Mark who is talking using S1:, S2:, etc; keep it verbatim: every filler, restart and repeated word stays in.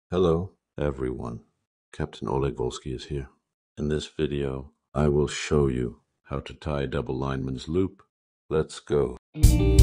S1: Hello, everyone. Captain Oleg Volsky is here. In this video, I will show you how to tie double lineman's loop. Let's go.